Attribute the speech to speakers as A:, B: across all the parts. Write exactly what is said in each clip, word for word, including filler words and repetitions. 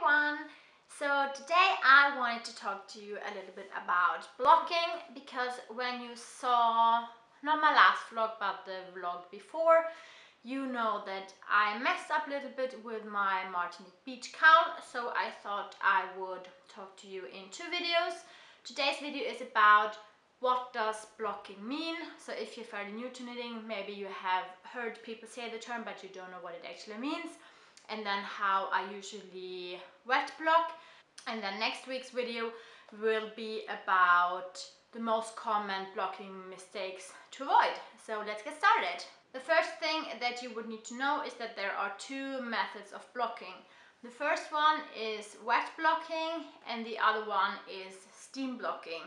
A: everyone! So today I wanted to talk to you a little bit about blocking, because when you saw, not my last vlog but the vlog before, you know that I messed up a little bit with my Martinique beach cowl, so I thought I would talk to you in two videos. Today's video is about what does blocking mean. So if you're fairly new to knitting, maybe you have heard people say the term but you don't know what it actually means, and then how I usually wet block. And then next week's video will be about the most common blocking mistakes to avoid. So let's get started. The first thing that you would need to know is that there are two methods of blocking. The first one is wet blocking and the other one is steam blocking.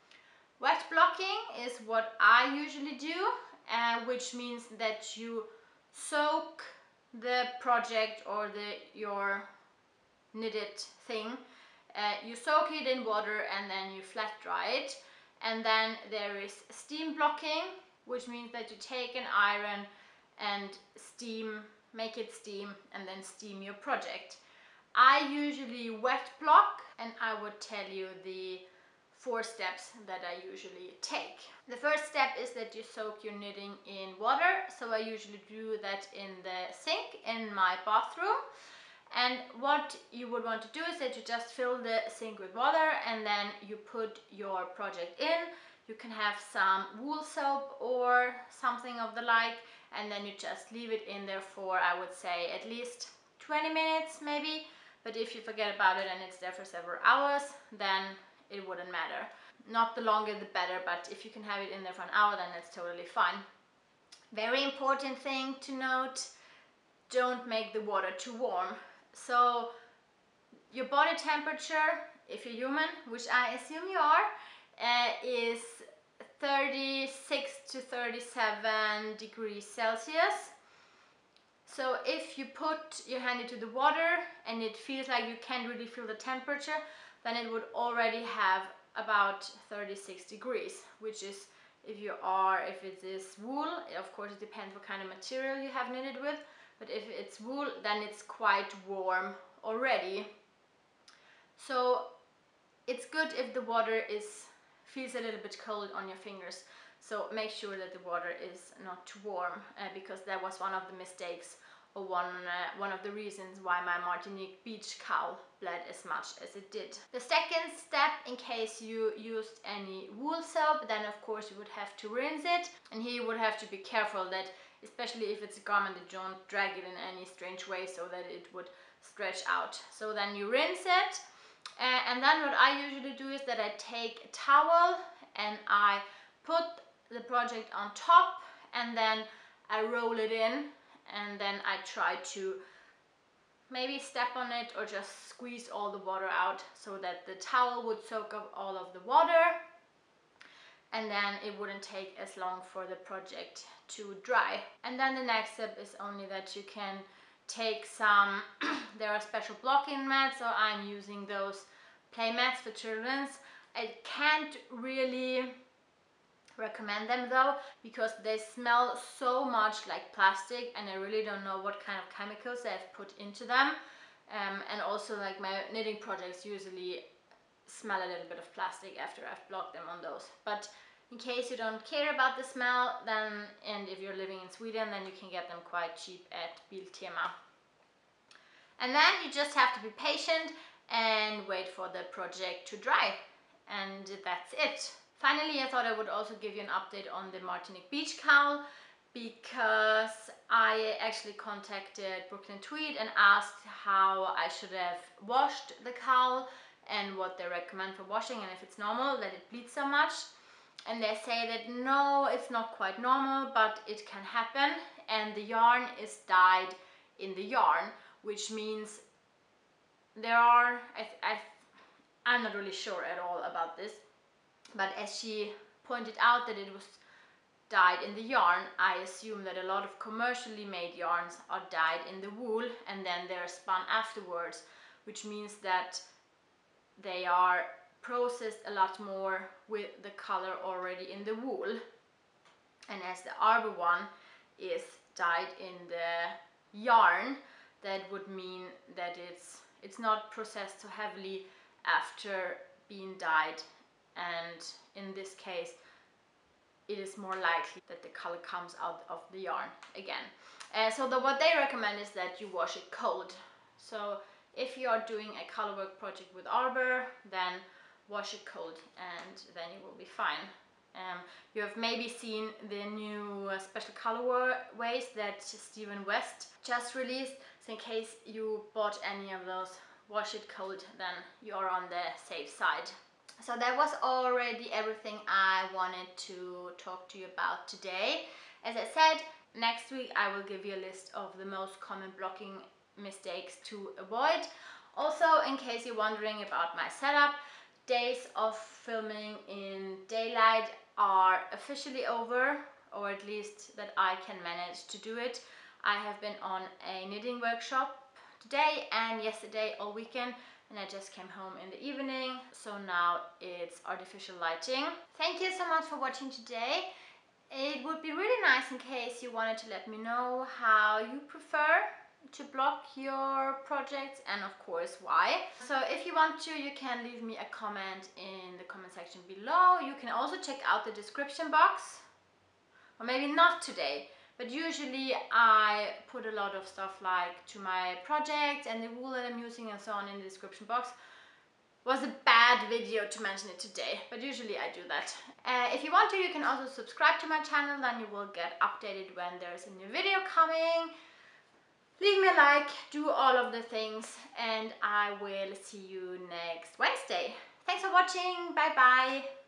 A: Wet blocking is what I usually do, uh, which means that you soak the project or the your knitted thing. Uh, you soak it in water and then you flat dry it. And then there is steam blocking, which means that you take an iron and steam, make it steam, and then steam your project. I usually wet block, and I would tell you the four steps that I usually take. The first step is that you soak your knitting in water. So I usually do that in the sink in my bathroom. And what you would want to do is that you just fill the sink with water and then you put your project in. You can have some wool soap or something of the like, and then you just leave it in there for, I would say, at least twenty minutes maybe. But if you forget about it and it's there for several hours, then it wouldn't matter. Not the longer the better, but if you can have it in there for an hour, then it's totally fine. Very important thing to note, don't make the water too warm. So your body temperature, if you're human, which I assume you are, uh, is thirty-six to thirty-seven degrees Celsius. So if you put your hand into the water and it feels like you can't really feel the temperature, then it would already have about thirty-six degrees, which is, if you are, if it is wool, of course it depends what kind of material you have knitted with, but if it's wool, then it's quite warm already. So it's good if the water is feels a little bit cold on your fingers. So make sure that the water is not too warm, uh, because that was one of the mistakes, or one, uh, one of the reasons why my Martinique beach cowl bled as much as it did. The second step, in case you used any wool soap, then of course you would have to rinse it. And here you would have to be careful that, especially if it's a garment, that you don't drag it in any strange way so that it would stretch out. So then you rinse it. Uh, and then what I usually do is that I take a towel and I put the project on top, and then I roll it in, and then I try to maybe step on it or just squeeze all the water out so that the towel would soak up all of the water, and then it wouldn't take as long for the project to dry. And then the next step is only that you can take some, there are special blocking mats, so I'm using those play mats for children's. I can't really recommend them though, because they smell so much like plastic, and I really don't know what kind of chemicals they've put into them. Um, and also, like, my knitting projects usually smell a little bit of plastic after I've blocked them on those. But in case you don't care about the smell, then, and if you're living in Sweden, then you can get them quite cheap at Biltema. And then you just have to be patient and wait for the project to dry, and that's it. Finally, I thought I would also give you an update on the Martinique beach cowl, because I actually contacted Brooklyn Tweed and asked how I should have washed the cowl and what they recommend for washing, and if it's normal that it bleeds so much. And they say that no, it's not quite normal, but it can happen, and the yarn is dyed in the yarn, which means there are, I, I, I'm not really sure at all about this, but as she pointed out that it was dyed in the yarn, I assume that a lot of commercially made yarns are dyed in the wool and then they're spun afterwards, which means that they are processed a lot more with the color already in the wool. And as the Arbor one is dyed in the yarn, that would mean that it's It's not processed so heavily after being dyed, and in this case it is more likely that the color comes out of the yarn again. Uh, so the, what they recommend is that you wash it cold. So if you are doing a colorwork project with Arbor, then wash it cold and then you will be fine. Um, you have maybe seen the new uh, special colorways that Stephen West just released. So in case you bought any of those, wash it cold, then you are on the safe side. So that was already everything I wanted to talk to you about today. As I said, next week I will give you a list of the most common blocking mistakes to avoid. Also, in case you're wondering about my setup, days of filming in daylight are officially over, or at least that I can manage to do it. I have been on a knitting workshop today and yesterday all weekend, and I just came home in the evening, so now it's artificial lighting. Thank you so much for watching today. It would be really nice in case you wanted to let me know how you prefer to block your projects and of course why. So if you want to, you can leave me a comment in the comment section below. You can also check out the description box, or maybe not today, but usually I put a lot of stuff like to my project and the wool that I'm using and so on in the description box. Was a bad video to mention it today, but usually I do that. Uh, if you want to, you can also subscribe to my channel, then you will get updated when there's a new video coming. Leave me a like, do all of the things, and I will see you next Wednesday. Thanks for watching, bye bye!